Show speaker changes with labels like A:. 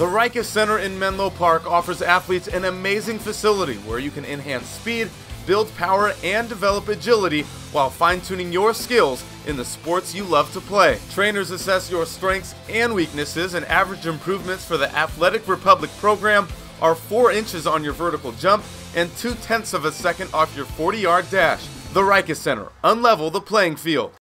A: The Riekes Center in Menlo Park offers athletes an amazing facility where you can enhance speed, build power, and develop agility while fine-tuning your skills in the sports you love to play. Trainers assess your strengths and weaknesses, and average improvements for the Athletic Republic program are 4 inches on your vertical jump and 0.2 of a second off your 40-yard dash. The Riekes Center. Unlevel the playing field.